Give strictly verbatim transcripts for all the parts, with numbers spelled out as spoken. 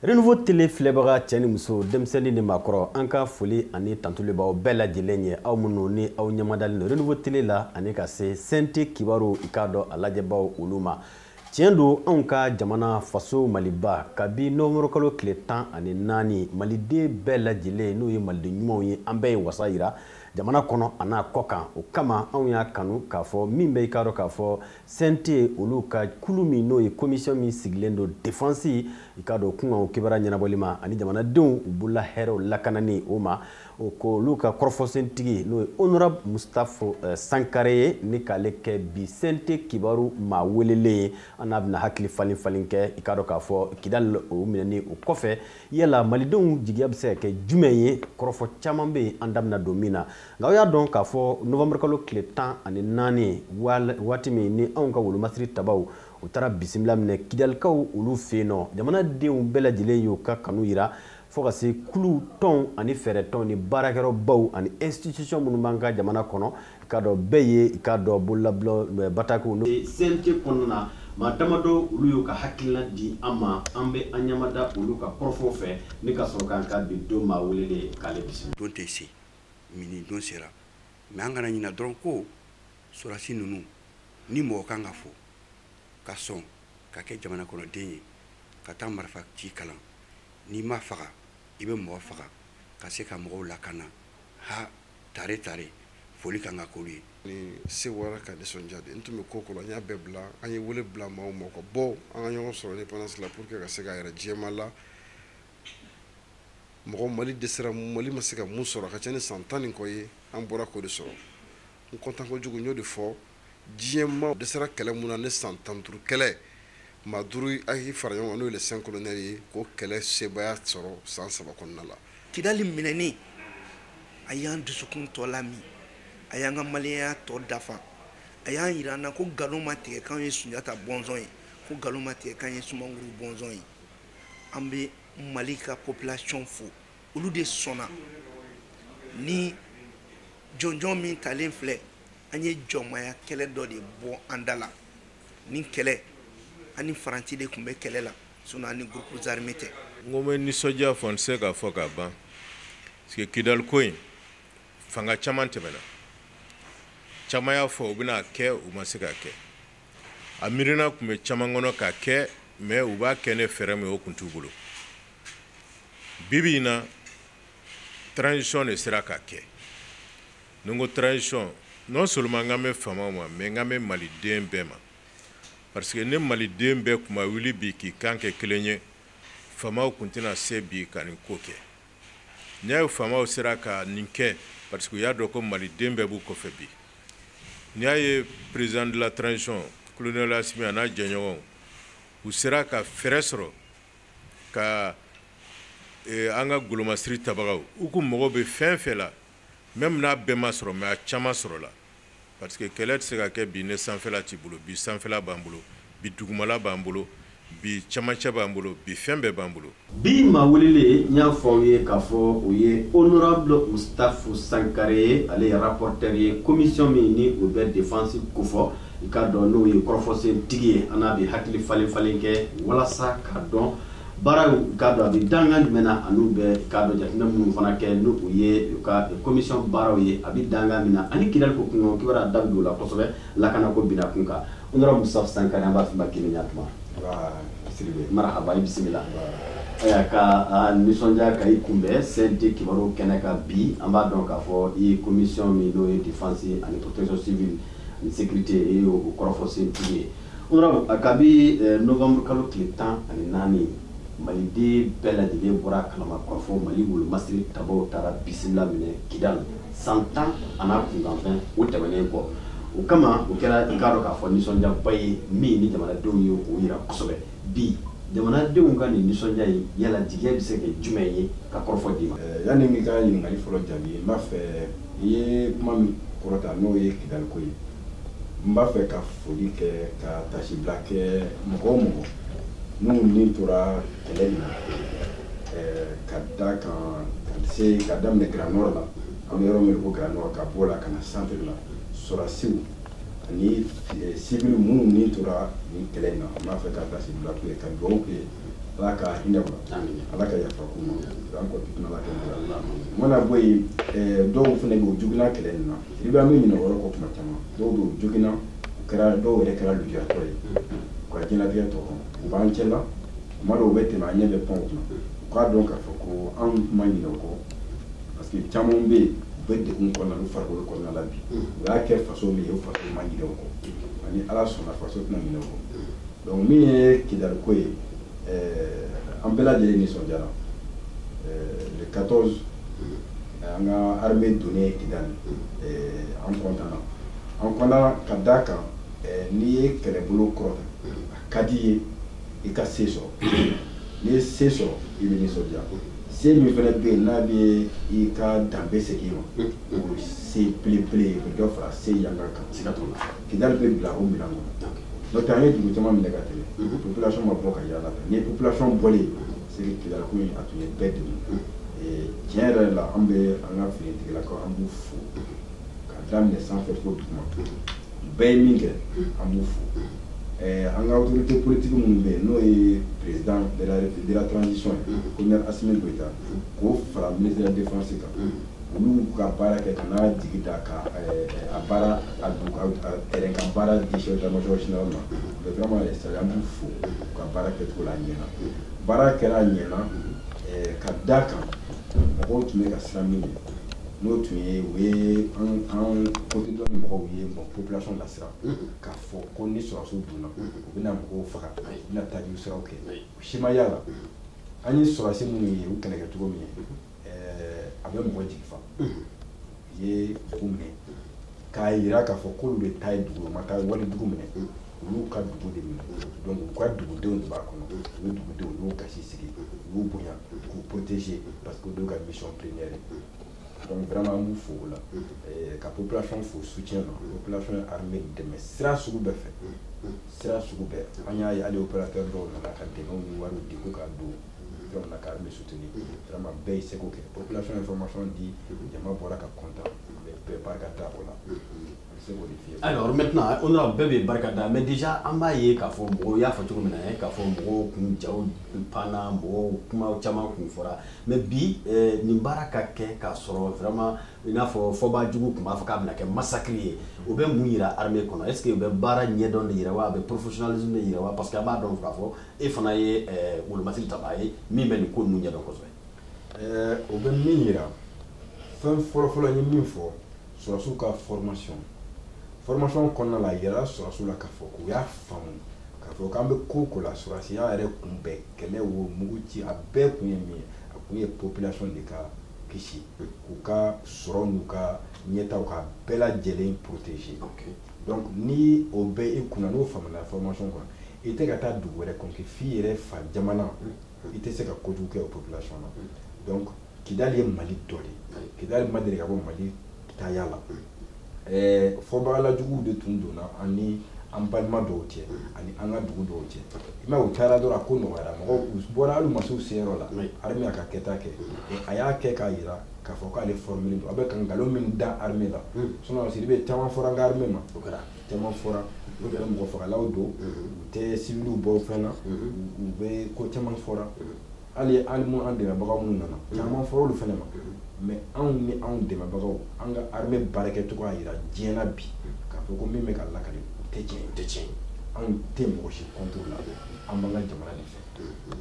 Renouveau télé filɛbaga cɛ ni muso denmisɛnnin ni maakɔrɔ an ka foli ani tantuli b'aw bɛɛ lajɛlen ye aw minnu ni aw ɲamadalen don Renouveau télé la ani ka se C N T kibaru i k'a dɔn a lajɛbaw olu ma tiɲɛ don anw ka jamana faso Maliba kabi Novembre kalo tile tan ani naani maliden bɛɛ lajɛlen n'o ye maliden ɲumanw ye an bɛɛ ye wasa yira jamana kɔnɔ a n'a kɔ kan o kama anw y'a kanu k'a fɔ min bɛ i k'a dɔn k'a fɔ C N T olu ka kulu min n'o ye commission min sigilen don défense i k'a dɔn kunkanw kibaruya ɲɛnabɔli ma ani jamanadenw u bolola hɛrɛw lakanani o ma o ko olu ka kɔrɔfɔsentigi n'o ye honorable Mustapha Sankare ye ni k'ale kɛ bi C N T kibaru maa welelen ye an n'a bɛna hakili falen falen kɛ i k'a dɔn k'a fɔ Kidal o minɛni o kɔfɛ yala malidenw jigiya bɛ se ka kɛ jumɛn ye kɔrɔfɔ caman bɛ yen an da bɛna don min na nka aw y'a dɔn k'a fɔ Novembre kalo tile tan ani naani waati min ni anw ka wolomasiri tabaw u taara bisimila minɛ Kidalikaw olu fɛ yen nɔ jamanadenw bɛɛ lajɛlen y'u ka kanu yira fo ka se kulu tɔnw ani fɛɛrɛ tɔnw ni baarakɛyɔrɔbaw ani institution minnu b'an ka jamana kɔnɔ i k'a dɔn bɛɛ ye i k'a dɔn bololabila batakiw n'o ye C N T kɔnɔna na maa damadɔ olu y'u ka hakilina di an ma an bɛ an ɲamada olu ka kɔrɔfɔw fɛ ni ka sɔrɔ k'an ka bi don maa welelen k'ale bisimila. Don tɛ se mini don sera mɛ an kana ɲina dɔrɔn ko sɔrɔdasi ninnu ni mɔgɔ kan ka fɔ ka sɔn ka kɛ jamana kɔnɔden ye ka taa marifa ci kalan n'i ma faga i bɛ mɔgɔ faga ka se ka mɔgɔw lakana ha tare tare foli kan ka k'olu ye. Ni se wara ka nisɔndiya de n tun bɛ ko kɔnɔ n y'a bɛɛ bila an ye wele bila maaw ma ka bɔ an ka ɲɔgɔn sɔrɔ indépendance la pour que ka se ka yɛrɛ jɛma la mɔgɔ Mali dɛsɛra Mali ma se ka mun sɔrɔ a ka ca ni san tan ni kɔ ye an bɔra k'o de sɔrɔ n kɔntan kojugu n y'o de fɔ diɲɛma dɛsɛra kɛlɛ mun na ne san tan duuru kɛlɛ maa duuru a y'i fara ɲɔgɔn kan n'o ye les cinq colonels ye k'o kɛlɛ sebaya sɔrɔ san saba kɔnɔna la. Kidali minɛni a y'an dusukun tɔ lami a y'an ka maliyaya tɔ dafa a y'an yira an na ko nkalon ma tigɛ k'an ye Sunjata bɔnsɔn ye ko nkalon ma tigɛ k'an ye Sumanguru bɔnsɔn ye an bɛ Mali ka population fo olu de sɔnna ni jɔnjɔn min talen filɛ an ye jɔnmaya kɛlɛ dɔ de bɔ an da la ni kɛlɛ ani Faransi de tun bɛ kɛlɛ la sinon ani groupes armés tɛ. n ko n bɛ nisɔndiya fɔ n tɛ se k'a fɔ ka ban parce que Kidal ko in fanga caman tɛmɛna caman y'a fɔ u bɛna kɛ u ma se ka kɛ a miirina tun bɛ caman kɔnɔ ka kɛ mais u b'a kɛ ne fɛɛrɛ min o tun t'u bolo bi bi in na transition de sera ka kɛ ni n ko transition non seulement n k'an bɛ faamaw ma mais n k'an bɛ maliden bɛɛ ma parce que ne maliden bɛɛ tun ma wuli bi k'i kan kɛ kelen ye faamaw tun tɛna se bi ka nin ko kɛ n'i y'a ye faamaw sera ka nin kɛ parce que u y'a dɔn ko maliden bɛɛ b'u kɔfɛ bi n'i y'a ye président de la transition colonel Assimi a n'a jɛɲɔgɔnw u sera ka fɛɛrɛ sɔrɔ ka an ka golomasiri tabagaw u ko mɔgɔw bɛ fɛn fɛn la même n'a bɛɛ ma sɔrɔ mais a caman sɔrɔ la parce que kɛlɛ tɛ se ka kɛ bi ne sanfɛla t'i bolo bi sanfɛla b'an bolo bi dugumala b'an bolo bi camancɛ b'an bolo bi fɛn bɛɛ b'an bolo. bi maa welelen n y'a fɔ aw ye k'a fɔ o ye honorable Mustapha Sankare ye ale ye rapporteur ye commission min ni o bɛ défense kofɔ i k'a dɔn n'o ye kɔrɔfɔsentigi ye an n'a bɛ hakili falen falen kɛ walasa k'a dɔn baaraw k'a dɔn a bɛ dangan jumɛn na an'u bɛ k'a dɔn jateminɛ minnu fana kɛ n'u ye u ka commission baaraw ye a bɛ dangan min na ani Kidal ko kunkan kibaruya da bɛ don o la kosɛbɛ lakana ko bina kun kan honorable Mustapha Sankare an b'a fɔ ma kelen ɲatuma. marahaba i bisimila aya ka nisɔndiya ka i kunbɛn C N T kibaru kɛnɛ kan bi an b'a dɔn k'a fɔ i ye commission min n'o ye défense ani protection civile ani sécurité i ye o kɔrɔfɔsentigi ye honorable kabi Novembre kalo tile tan ani naani maliden bɛɛ lajɛlen bɔra kalama k'a fɔ Mali wolomasiri tabaw taara bisimila minɛ Kidal san tan a n'a kunkanfɛn o tɛmɛnen kɔ o kama o kɛra i k'a dɔn k'a fɔ nisɔndiyaba ye min ni jamanadenw ye o yira kosɛbɛ bi jamanadenw ka nin nisɔndiya ye yala jigiya bɛ se ka jumɛn ye ka kɔrɔfɔ d'i ma. yanni n ka ɲininkali fɔlɔ jaabi n b'a fɛ i ye kuma min kɔrɔta n'o ye Kidal ko ye n b'a fɛ ka foli kɛ ka tasibila kɛ mɔgɔ o mɔgɔ n'u ni tora kɛlɛ in na ka da kan ka se ka daminɛ Grand Nord la an bɛ yɔrɔ min ko Grand Nord ka bɔ la ka na centre la sɔrɔdasiw ani civil minnu ni tora nin kɛlɛ in na n b'a fɛ ka tasibila k'u ye ka dugawu kɛ ala ka hinɛ o la ala ka yafa k'u ma an ko tuma ala ka mana bɔ yen dɔw fana bɛ o joginna kɛlɛ nin na i bɛ an bɛ ɲinɛ o yɔrɔ kɔ tuma caman dɔw bɛ o joginna o kɛra dɔw yɛrɛ kɛra lujuyatɔ ye ka diɲɛlatigɛ tɔ kɔnɔ u b'an cɛ la tuma dɔw u bɛ tɛmɛ an ɲɛ bɛ pɔn kunna u k'a dɔn k'a fɔ ko an ma ɲinɛ o kɔ parce que caman bɛ yen u bɛ degun kɔnɔna n'u farikolo kɔnɔna la bi u y'a kɛ faso min ye o faso ma ɲinɛ o kɔ ani ala sɔnna faso tɛna ɲinɛ o kɔ donc min ye Kidali ko ye an bɛɛ lajɛlen nisɔndiyara le quatorze an ka armée donnen Kidali an kɔntana an kɔntana ka d'a kan n'i ye kɛlɛbolo kɔrɔta a ka di ye i ka se sɔrɔ n'i ye se sɔrɔ i bɛ nisɔndiya se min fana bɛ yen n'a bɛ i ka danbe segin ma o se belebele ye o bɛ dɔ fara se yankan kan Kidali bɛ bila o minɛn kɔnɔ donc an ye dugu caman minɛ ka tɛmɛ population ma bɔ ka yala ni population bɔlen c'est que Kidali ko in a tun ye bɛɛ degun tiɲɛ yɛrɛ la an bɛ an ka finitigilakaw an b'u fo ka daminɛ sanfɛ fo duguma bɛɛ ye min kɛ an b'u fo an ka autorité politique minnu bɛ yen n'o ye président de la de la transition ye colonel Assimi Goïta k'o fara ministre de la défense kan olu ka baara kɛ ka n'a jigi da ka a baara a terrain ka baara di chef d'état-major général ma mais vraiment an b'u fo ka baara kɛcogo la a ɲɛna baara kɛra a ɲɛna ka d'a kan mɔgɔw tun bɛ ka siran min ye n'o tun ye o ye an côté dɔ ni mɔgɔw ye bon population lasira k'a fɔ ko ni sɔrɔsiw donna u bɛna mɔgɔw faga u bɛna tajiw siraw kɛ o si ma y'a la an ye sɔrɔsi minnu ye u kɛlɛ kɛ cogo min ye a bɛ mɔgɔ jigi fa u ye dugu minɛ k'a yira k'a fɔ k'olu de ta ye dugu ma taa wali dugu minɛ olu ka dugu de minɛ donc u ka dugudenw de b'a kɔnɔ u ye dugudenw u y'u gasi sigi u y'u bonya k'u protéger parce que olu ka mission première donc vraiment an b'u fo o la ka population fo soutien na population ye armée dɛmɛ sira sugu bɛɛ fɛ sira sugu bɛɛ an y'a ye hali opérateur dɔw nana ka dɛmɛw ni wariw di ko k'a don fɛnw na ka armée soutenir vraiment bɛɛ ye seko kɛ population information di jama bɔra ka content bɛɛ barika da o la alors maintenant on a bɛɛ bɛ barika da mais déjà an b'a ye k'a fɔ mɔgɔw y'a fɔ cogo min na k'a fɔ mɔgɔw kun jaw panna mɔgɔw kuma caman kun fɔra mais bi nin baara ka kɛ k'a sɔrɔ vraiment i n'a fɔ fɔbajugu kun b'a fɔ k'a bɛna kɛ massacre ye o bɛ mun yira armée kɔnɔ est ce que u bɛ baara ɲɛdɔn de yira wa a bɛ professionnalisme de yira wa parce que an b'a dɔn k'a fɔ e fana ye wolomasiri tabaa ye min bɛ nin ko ninnu ɲɛdɔn kosɛbɛ o bɛ min yira fɛn fɔlɔfɔlɔ n ye min fɔ sɔrɔsiw ka formation formation kɔnɔna la yɛrɛ sɔrɔsiw la k'a fɔ k'u y'a faamu k'a fɔ k'an bɛ ko ko la sɔrɔsiya yɛrɛ kun bɛɛ kɛlɛ wo mugu ci a bɛɛ kun ye min ye a kun ye population de ka kisi k'u ka sɔrɔ n'u ka ɲɛtaw ka bɛɛ lajɛlen protéger donc ni o bɛɛ i kunna n'o faamuna formation kɔnɔ i tɛ ka taa dugu wɛrɛ kɔnɔ f'i yɛrɛ fa jamana i tɛ se ka kojugu kɛ o population na donc Kidali ye Mali dɔ de Kidali ma deli ka bɔ Mali taaya la fɔbagalajuguw de tun donna ani an balima dɔw cɛ ani an ka dugu dɔw cɛ i m'a ye u taara dɔrɔn a ko nɔgɔyara mɔgɔw u bɔra hali u ma se u seyɔrɔ la armée a ka kɛta kɛ a y'a kɛ k'a yira k'a fɔ k'ale formelen don a bɛ ka nkalon min da armée la sinon Sidibe caman fɔra an ka armée ma caman fɔra u bɛ mɔgɔ fagalaw don u tɛ civiliw bɔ fɛn na u bɛ ko caman fɔra hali hali mun an dɛmɛbagaw minnu nana caman fɔra olu fɛnɛ ma mais anw ni anw dɛmɛbagaw an ka armée baarakɛcogo y'a yira diɲɛ na bi k'a fɔ ko min bɛ ka lakali o tɛ tiɲɛ o tɛ tiɲɛ anw tɛ mɔgɔ si contre la an b'an ka jamana de fɛ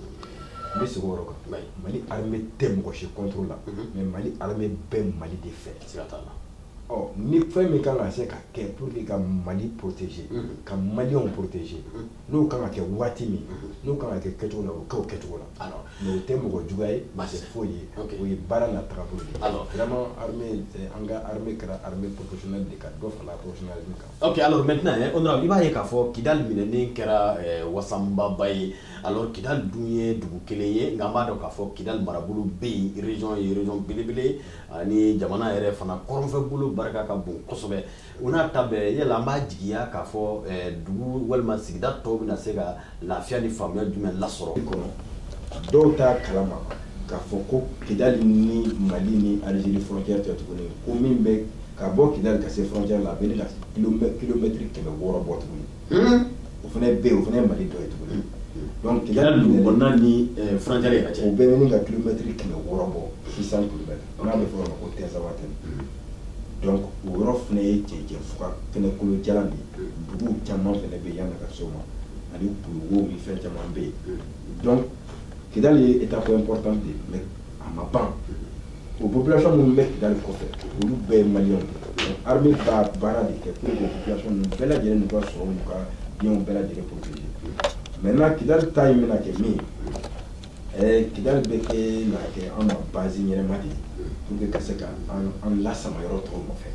n bɛ segin o yɔrɔ kan Mali armée tɛ mɔgɔ si contre la mais Mali armée bɛ Mali de fɛ siga t'a la ɔ ni fɛn min kan ka se ka kɛ pour que ka Mali protéger ka Maliens protéger n'o kan ka kɛ waati min n'o kan ka kɛ kɛcogo la o kɛ o kɛcogo la mais o tɛ mɔgɔ juguya ye c'est foyi ye o ye baara n'a taabolo de ye vraiment armée an ka armée kɛra armée professionnelle de ka dɔ fara professionnalisme kan. ok alors maintenant honorable i b'a ye k'a fɔ Kidali minɛnen kɛra wasanbaba ye alors Kidali dun ye dugu kelen ye nka an b'a dɔn k'a fɔ Kidali marabolo bɛ yen région ye région belebele ani jamana yɛrɛ fana kɔrɔnfɛbolo barika ka bon kosɛbɛ o n'a ta bɛɛ yala an b'a jigiya k'a fɔ dugu walima sigida tɔw bɛna se ka lafiya ni faamuya jumɛn lasɔrɔ kɔnɔ dɔw t'a kalama k'a fɔ ko Kidali ni Mali ni Algérie frontière tɛ tuguni ko min bɛ ka bɔ Kidali ka se frontière la a bɛ ne ka kilomètre kɛmɛ wɔɔrɔ bɔ tuguni o fana bɛ yen o fana ye Mali dɔ ye tuguni donc Kidal dugu kɔnɔna ni furancɛ yɛrɛ cɛ o bɛɛ bɛ ni ka kilomɛtiri kɛmɛ wɔɔrɔ bɔ six cents kilomètres n'a bɛ fɔ o ma ko Tɛnzawatɛn donc o yɔrɔ fana ye cɛncɛn fuga fɛnɛ kolo jalan de ye duguw caman fɛnɛ bɛ yen yanni ka se o ma ani buluwo ni fɛn caman bɛ yen donc Kidal ye étape importante de mais a ma ban o population minnu bɛ Kidal kɔfɛ olu bɛɛ ye maliyɛnw de donc armée b'a baara de kɛ pour que population ninnu bɛɛ lajɛlen n'u ka sɔrɔ n'u ka biens bɛɛ lajɛlen protéger maintenant Kidal ta in bɛna kɛ min ye Kidal bɛ kɛ na kɛ an ma base ɲɛnɛma de ye pour que ka se ka an lasama yɔrɔ tɔw nɔfɛ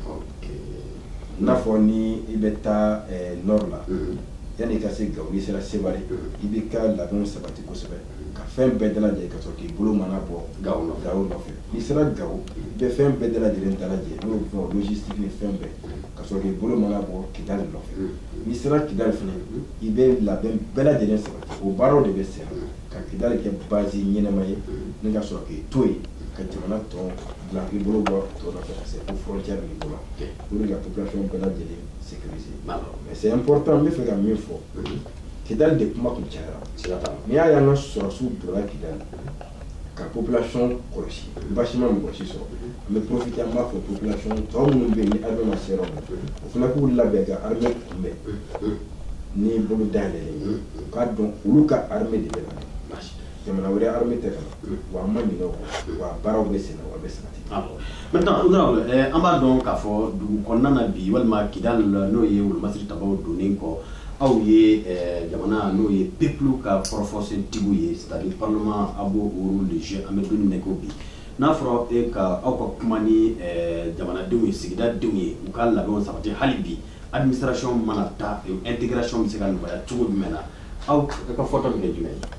i n'a fɔ ni i bɛ taa nord la yanni i ka se Gawo n'i sera Sevare i bɛ ka labɛnw sabati kosɛbɛ ka fɛn bɛɛ dalajɛ ka sɔrɔ k'i bolo mana bɔ Gawo nɔfɛ n'i sera Gawo i bɛ fɛn bɛɛ dalajɛlen dalajɛ n'o ye fɛn logistique ni fɛn bɛɛ ka sɔrɔ k'i bolo mana bɔ Kidal nɔfɛ n'i sera Kidal fana i bɛ labɛn bɛɛ lajɛlen sabati o baaraw de bɛ sen ka Kidal kɛ base ɲɛnɛma ye ni ka sɔrɔ k'i to yen ka jamana tɔ bila i bolo bɔ tɔ nɔfɛ ka se fo frontière b'i bolo pour que ka population bɛɛ lajɛlen sécuriser mais c'est important n bɛ fɛ ka min fɔ Kidal de kuma kun cayara n'i y'a ye an ka sɔrɔsiw donna Kidal ka population kɔlɔsi basi ma mɔgɔ si sɔrɔ an bɛ profiter an b'a fɔ population tɔ minnu bɛ yen ni armée ma se yɔrɔ min o fana k'u labɛn ka armée kunbɛn ni bolo dayɛlɛlen ye u k'a dɔn olu ka armée de bɛ na jamana wɛrɛ armée tɛ ka na wa an ma ɲinɛ o kɔ wa baaraw bɛ sen na wa a bɛ sabati. maintenant honorable an b'a dɔn k'a fɔ dugu kɔnɔna na bi walima Kidal n'o ye wolomasiri tabaw donnen kɔ aw ye jamana n'o ye peuple ka forfɔsentigiw ye c'est-à-dire parlement a b'o rôle de jouer an bɛ don min na i ko bi n'a fɔra e ka aw ka kuma ni jamanadenw ye sigida denw ye u ka labɛnw sabati hali bi administration mana taa intégration bɛ se ka nɔgɔya cogo jumɛn na aw ka fɔta bɛ kɛ jumɛn ye.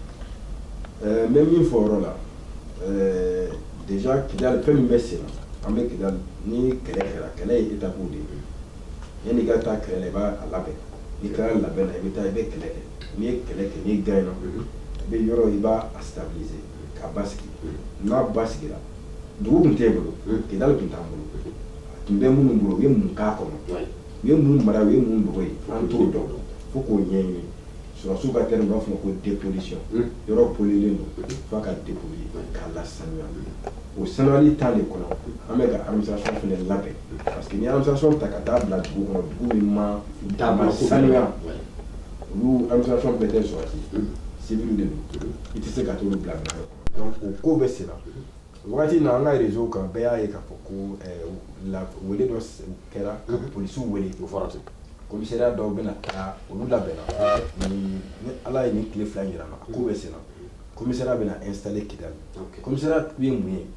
n bɛ min fɔ o yɔrɔ la déjà Kidal fɛn min bɛ sen na an bɛ Kidal ni kɛlɛ kɛra kɛlɛ ye étape de ye yanni i ka taa kɛlɛ la i b'a labɛn n'i kɛra labɛn na i bɛ taa i bɛ kɛlɛ kɛ n'i ye kɛlɛ kɛ n'i gagne na i bɛ yɔrɔ i b'a stabiliser k'a basigi n'a basigira dugu tun t'e bolo Kidal tun t'an bolo a tun bɛ minnu bolo u ye mun k'a kɔnɔ u ye mun mara u ye mun dogo ye an t'o dɔn fo k'o ɲɛɲini sɔrɔsiw ka terme b'a fɔ ko dépollution yɔrɔ polilen don f'a ka dépolluer k'a lasanuya o sanuyali temps de kɔnɔ an bɛ ka administration fana labɛn parce que ni administration ta ka taa bila dugu kɔnɔ dugu min ma ma sanuya olu administration bɛɛ tɛ sɔrɔsi civil de don i tɛ se ka t'olu bila minɛ donc o ko bɛ sen na wagati na an ka réseau kan bɛɛ y'a ye k'a fɔ ko la wele dɔ kɛra ka polisiw wele o fɔra ten commissariat dɔw bɛna taa olu labɛnna ni ala ye nin tile fila yira n na a ko bɛ sen na commissariat bɛna installer Kidal commissariat ye mun ye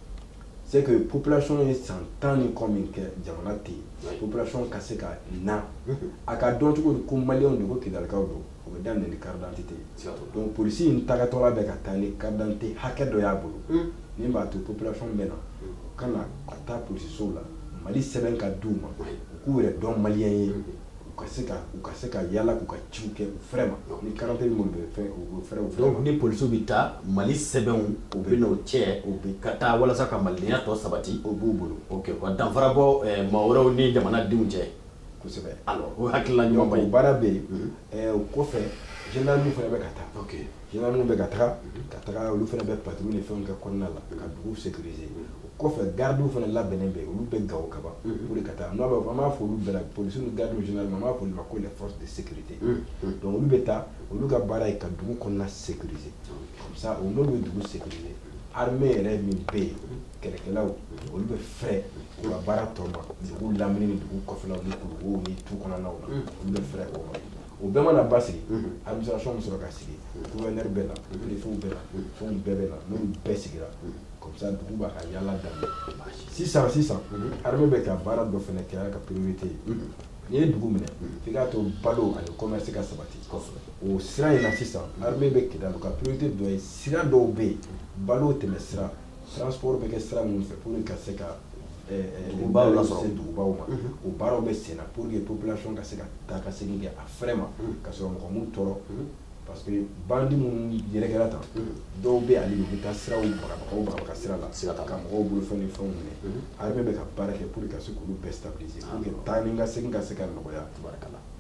c'est que population ye san tan ni kɔ min kɛ jamana tɛ yen population ka se ka na a ka dɔn cogo di ko maliyɛnw don ko Kidalikaw don o bɛ daminɛ ni carte d'identité donc polisi in tagatɔla bɛ ka taa ni carte d'identité hakɛ dɔ y'a bolo min b'a to population bɛ na u ka na ka taa polisisow la Mali sɛbɛn ka d'u ma u k'u yɛrɛ dɔn maliyɛn ye u ka se ka u ka se ka yala k'u ka ciw kɛ u fɛrɛ ma ni carte minnu bɛ fɛn u fɛrɛ u fɛrɛ donc ni polisiw bɛ taa Mali sɛbɛnw u bɛ n'o cɛ u bɛ ka taa walasa ka malidenya tɔ sabati o b'u bolo ok ka danfara bɔ maa wɛrɛw ni jamanadenw cɛ kosɛbɛ alors o hakilila ɲɔgɔn ba ye o baara bɛ yen o kɔfɛ gendarme fana bɛ ka taa ok gendarme bɛ ka taga ka taga olu fana bɛ patrouille ni fɛnw kɛ kɔnɔna la ka dugu sécuriser kɔfɛ gardiw fana labɛnnen bɛ olu bɛ Gawo ka ban pour que ka taa n'o b'a fɔ an b'a fɔ olu bɛɛ la policiers ni gardiw généralement an b'a fɔ olu ma ko les forces de sécurité donc olu bɛ taa olu ka baara ye ka dugu kɔnɔna sécuriser comme ça o n'olu bɛ dugu sécuriser armée yɛrɛ min bɛ yen kɛlɛkɛlaw olu bɛ fɛrɛ k'u ka baara tɔ ma dugu lamini ni dugu kɔfɛlaw ni kuluwow ni tu kɔnɔnaw la olu bɛ fɛrɛ o ma o bɛɛ mana basigi administration bɛ sɔrɔ ka sigi gouverneur bɛ na préfet bɛ na fɛnw bɛɛ bɛ na n'olu bɛɛ sigira comme ça dugu b'a ka yala daminɛ sisan sisan armée bɛ ka baara dɔ fana kɛ a ka priorité ye n'i ye dugu minɛ f'i k'a to balo ani commerce ka sabati o sira in na sisan armée bɛ Kidal ka priorité dɔ ye sira dɔw bɛ yen balo tɛmɛ sira transport bɛ kɛ sira minnu fɛ pour que ka se ka dugubaw lasɔrɔ dugubaw ma o baaraw bɛ sen na pour que population ka se ka taa ka segin kɛ a fɛrɛ ma ka sɔrɔ mɔgɔ m'u tɔɔrɔ parce que bandi minnu yɛrɛkɛra tan dɔw bɛ ale u bɛ taa siraw bagabagaw bagabaga sira la ka mɔgɔw bolofɛn ni fɛnw minɛ armée bɛ ka baara kɛ pour que ka se k'olu bɛɛ stabiliser pour que taa ni ka segin ka se ka nɔgɔya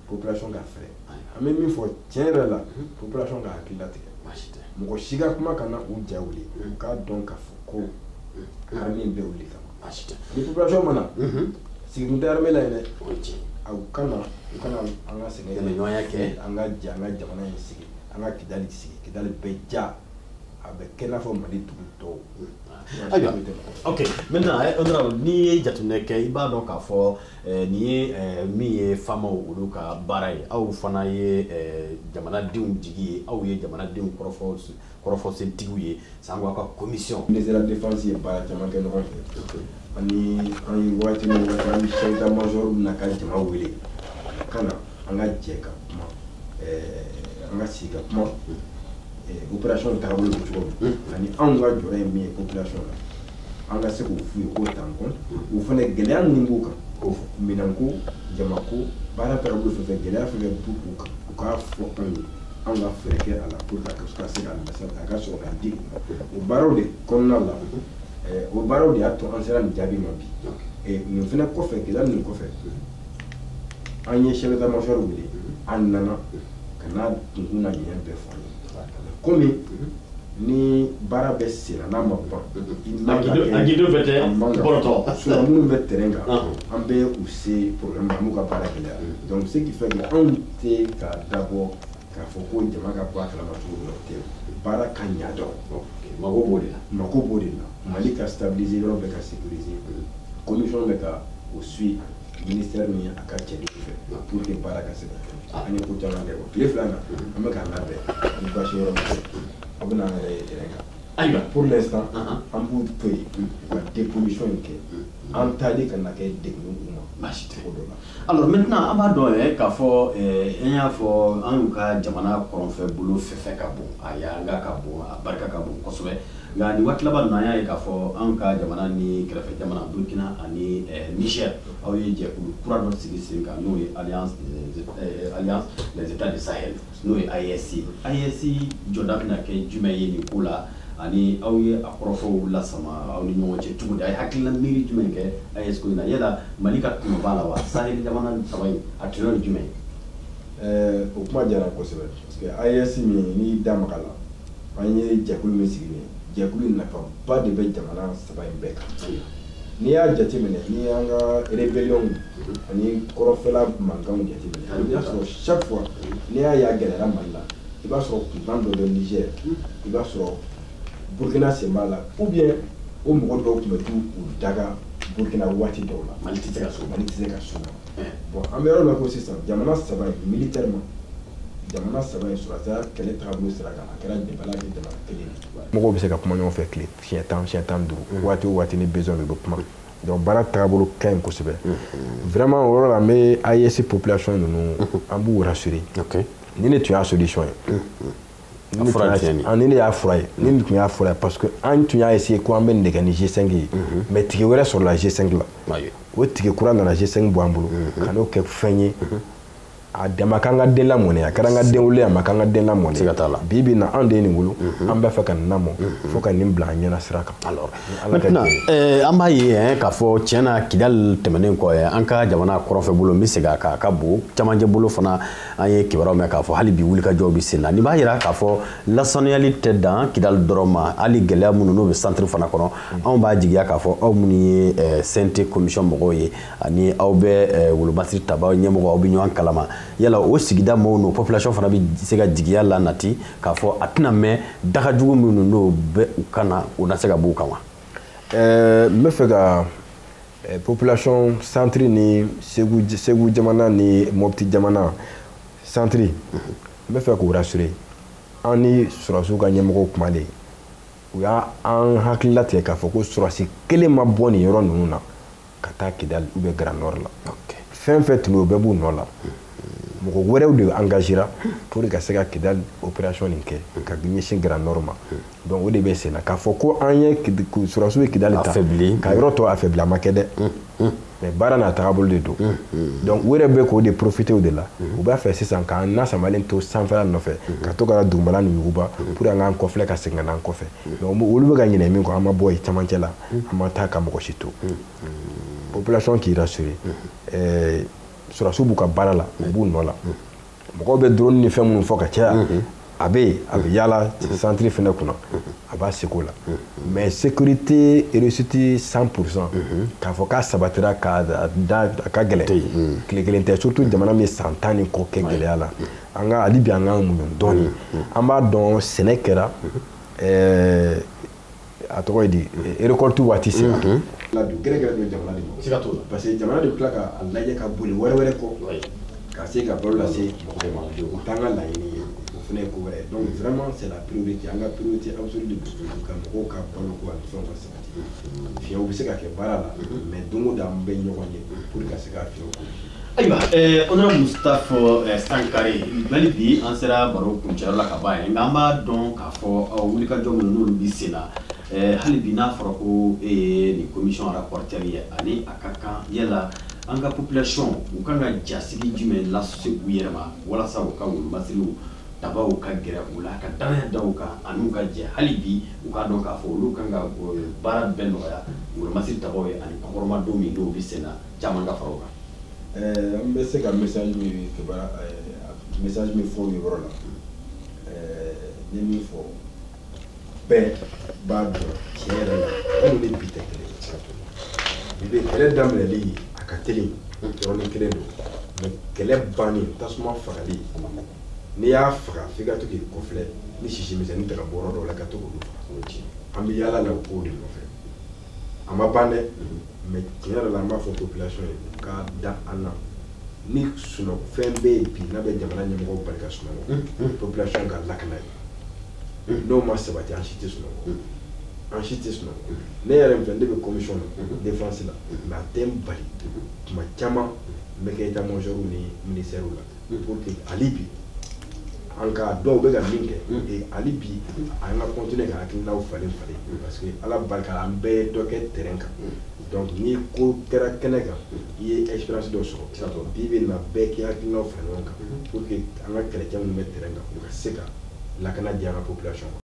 population ka fɛrɛ an bɛ min fɔ tiɲɛ yɛrɛ la population ka hakili latigɛ mɔgɔ si ka kuma kana u ja wuli u k'a dɔn k'a fɔ ko armée bɛ wuli kama ni population mana sigikun tɛ armée la yen dɛ u kana u kana an ka sɛgɛn ɲɔgɔnya kɛ an ka ja an ka jamana in sigi an ka Kidali sigi Kidali bɛ ja a bɛ kɛ n'a fɔ Mali dugu tɔw. Ayiwa ok maintenant honorable n'i ye jateminɛ kɛ i b'a dɔn k'a fɔ nin ye min ye faamaw olu ka baara ye aw fana ye jamanadenw jigi ye aw ye jamanadenw kɔrɔfɔ kɔrɔfɔsentigiw ye sanko aw ka commission. ministère de la défense ye baara caman kɛ ɲɔgɔn fɛ ani an ye waati min waati an bɛ chef d'état major na ka jama wele ka na an ka jɛ ka kuma an ka sigi ka kuma opération taabolo bɛ cogo min ani anw ka jɔyɔrɔ ye min ye population la an ka se k'o f'u ye k'o ta en compte o fana gɛlɛya min b'u kan minɛnko jamako baara taabolo fɛn fɛn gɛlɛya fɛn fɛn b'u kan u k'a fɔ anw ye anw ka fɛɛrɛ kɛ a la pour que a ka se ka a ka sɔrɔ ka di o baaraw de kɔnɔna la o baaraw de y'a to an sera nin jaabi ma bi nin fana kɔfɛ gɛlɛya nin kɔfɛ an ye chef d'état major wele an nana ka n'a tunkun na ɲɛ bɛɛ fɔ an ye komi ni baara bɛ sen n'a ma ban a gido bɛ tɛ bɔrɔtɔ sinon minnu bɛ terrain kan an bɛ u se problème ma n'u ka baara gɛlɛya donc ce qui fait que anw tɛ ka dabɔ k'a fɔ ko jama ka bɔ a kalama cogo min na o tɛ baara ka ɲa dɔrɔn mako b'o de la mako b'o de la Mali ka stabiliser yɔrɔ bɛ ka sécuriser commission bɛ ka o suit ministère ni a ka cɛni fɛ pour que baara ka se ka kɛ an ye ko caman kɛ o tile fila na an bɛ k'a labɛn ni basi yɔrɔ min a bɛ n'an yɛrɛ ye terrain kan ayiwa pour l'instant an b'u to yen u ka dépollution in kɛ an taali ka na kɛ degun u ma baasi tɛ o dɔ la. alors maintenant an b'a dɔn k'a fɔ an y'a fɔ an y'u ka jamana kɔrɔnfɛ bolo fɛfɛ ka bon a yanga ka bon a barika ka bon kosɛbɛ nka nin waati laban ninnu an y'a ye k'a fɔ an ka jamana ni kɛrɛfɛ jamana Burkina ani Niger aw ye jɛkulu kura dɔ sigi sen kan n'o ye alliance alliance les états du Sahel n'o ye A E S A E S jɔda bɛna kɛ jumɛn ye nin ko la ani aw ye a kɔrɔfɔw lasama aw ni ɲɔgɔn cɛ cogo di a ye hakilina miiri jumɛn kɛ A E S ko in na yala Mali ka tuma b'a la wa Sahel jamana saba in a tun ye jumɛn ye. o kuma diyara kosɛbɛ parce que A E S min n'i da maga la an ye jɛkulu min sigi nin jɛkulu nafaba de bɛ jamana saba in bɛɛ kan n'i y'a jateminɛ n'i y'an ka rébellion ani kɔrɔfɛla mankanw jateminɛ i b'a sɔrɔ chaque fois n'i y'a ye a gɛlɛyara Mali la i b'a sɔrɔ kunkan dɔ bɛ Niger i b'a sɔrɔ Burkina sen b'a la ou bien o mɔgɔ dɔw tun bɛ t'u daga Burkina waati dɔw la Mali tɛ se ka so Mali tɛ se ka so bon an bɛ yɔrɔ min na ko sisan jamana saba in militairement jamana saba in sɔrɔsiya kɛlɛ taabolo sira kan a kɛra debala kɛ jamana kelen de mɔgɔw bɛ se ka kuma ɲɔgɔn fɛ tile siɲɛ tan siɲɛ tan duuru waati o waati ni besoin bɛ bɛ kuma donc baara taabolo ka ɲi kosɛbɛ vraiment o yɔrɔ la an bɛ A E S population ninnu an b'u rassurer ni ne tun y'a solution ye ani ne y'a fura ye ni ne tun y'a fura ye parce que an tun y'a essayer ko an bɛ nin de kɛ ni G cinq ye mais tigi wɛrɛ sɔrɔla G cinq la o tigi kura nana G cinq bɔ an bolo ka n'o kɛ fɛn ye a dama kan ka den lamɔnɛ a kɛra an ka den wolo a ma kan ka den lamɔnɛ bi bi na an de ye nin wolo an bɛ fɛ ka nin lamɔ fo ka nin bila an ɲɛna sira kan. alors maintenant an b'a ye k'a fɔ tiɲɛna Kidali tɛmɛnen kɔ an ka jamana kɔrɔnfɛ bolo n bɛ segin a kan a ka bon camancɛ bolo fana an ye kibaruyaw mɛn k'a fɔ hali bi wulikajɔw bɛ sen na nin b'a jira k'a fɔ lasaniyali tɛ dan Kidali dɔrɔn ma hali gɛlɛya minnu n'o bɛ centre fana kɔnɔ anw b'a jigiya k'a fɔ aw minnu ye C N T commission mɔgɔw ye ani aw bɛ Wolomasiri taba ɲɛmɔgɔ aw bɛ ɲɔgɔn kalama yala o sigida mɔɔw n'o population fana bɛ se ka jigiya la nati k'a fɔ a tɛna mɛn dagajugu minnu n'o bɛ u kana u na se ka b'u kan wa. n bɛ fɛ ka population centre ni Segu Segu jamana ni Mopti jamana centre n bɛ fɛ k'u rassurer an ni sɔrɔsiw ka ɲɛmɔgɔw kumalen u y'a an hakili latigɛ k'a fɔ ko sɔrɔsi kelen ma bɔ nin yɔrɔ ninnu na ka taa Kidali ou bien Grand Nord la fɛn fɛn tun bɛ yen o bɛɛ b'u nɔ la mɔgɔ wɛrɛw de engagera pour ka se ka Kidali opération nin kɛ ka ɲɛsin Grand Nord ma donc o de bɛ sen na k'a fɔ ko an ye sɔrɔsiw ye Kidali ta ka yɔrɔ tɔ affaibli a ma kɛ dɛ mais baara n'a taabolo de don donc u yɛrɛ bɛ k'o de profiter o de la u b'a fɛ sisan k'an nasamalen to sanfɛla nɔfɛ ka to ka dugumala nin yuguba pour an k'an kɔfilɛ ka segin ka n'an kɔfɛ donc olu bɛ ka ɲinɛ min kɔ an ma bɔ yen camancɛ la an ma taa ka mɔgɔ si to population k'i rassurer surasiw b'u ka baara la u b'u nɔ la mɔgɔw bɛ drone ni fɛn minnu fɔ ka caya a bɛ yen a bɛ yaala centre fɛnɛ kunna a b'a seko la mais sécurité réussite cent pour cent k'a fɔ k'a sabatira k'a da a ka gɛlɛn tile kelen tɛ surtout jamana min san tan ni kɔ kɛ gɛlɛya la an ka hali bi an k'an muɲu dɔɔni an b'a dɔn sɛnɛ kɛra ɛɛ a tɔgɔ ye di récolte waati sera la don gɛrɛgɛrɛ don jamana de ma siga t'o la parce que jamana de tila ka lajɛ ka boli wɛrɛ wɛrɛ kɔ ka se ka balo lase mɔgɔw ma o t'an ka laɲini ye o fana ye ko wɛrɛ donc vraiment c'est la priorité an ka priorité absolue de ka mɔgɔw ka balo ko ani fɛnw ka sabati fiɲɛw bɛ se ka kɛ baara la mais don o don an bɛ ɲɔgɔn ye pour ka se ka fiɲɛw ko ayiwa honorable Mustapha Sankare bali bi an sera baro kuncɛyɔrɔ la ka ban yen nka an b'a dɔn k'a fɔ wulikajɔ minnu n'olu bi sen na hali bi n'a fɔra ko e ye nin commission rapporteur ye ani a ka kan yala an ka population u kan ka jasigi jumɛn lase u yɛrɛ ma walasa u ka wolomasiriw tabaw ka gɛrɛ u la ka danaya da u kan ani u ka jɛ hali bi u k'a dɔn k'a fɔ olu kan ka baara bɛɛ nɔgɔya wolomasiri tabaw ye ani kɔkɔrɔmadenw min n'o bi sen na caman ka fara o kan. an bɛ se ka message min kibaruya message min fɔ o yɔrɔ la n ye min fɔ bɛɛ b'a dɔn tiɲɛ yɛrɛ la anw ni bi tɛ kelen ye bi bɛ kɛlɛ daminɛli a ka teli yɔrɔnin kelen don mais kɛlɛ banni tasuma fagali n'i y'a faga f'i ka to k'i kɔfilɛ ni sisi misɛnnin tɛ ka bɔ yɔrɔ dɔw la ka to k'olu faga an bɛ yaala la o kow de nɔfɛ a ma ban dɛ mais tiɲɛ yɛrɛ la an b'a fɔ population ye k'a da an na ni sunɔgɔ fɛn bɛ yen bi n'a bɛ jamana ɲɛmɔgɔw bali ka sunɔgɔ population ka lakana ye n'o ma sabati an si tɛ sunɔgɔ an si tɛ sunɔgɔ ne yɛrɛ min fɛ ne bɛ commission na défense la mais a tɛ n bali tuma caman n bɛ kɛ état major ni ministère la pour que hali bi an ka dɔw bɛ ka min kɛ hali bi an ka continuer ka hakilinaw falen falen parce que ala barika la an bɛɛ ye dɔ kɛ terrain kan donc ni ko kɛra kɛnɛ kan i ye expérience dɔ sɔrɔ bi bi na bɛɛ k'i hakilinaw fara ɲɔgɔn kan pour que an ka kɛlɛcɛ minnu bɛ terrain kan u ka se ka lakana di an ka population